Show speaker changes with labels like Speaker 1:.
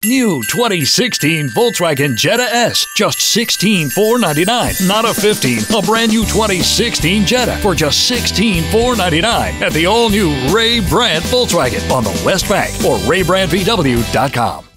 Speaker 1: New 2016 Volkswagen Jetta S, just $16,499. Not a 15, a brand new 2016 Jetta for just $16,499 at the all-new Ray Brandt Volkswagen on the West Bank or RayBrandtVW.com.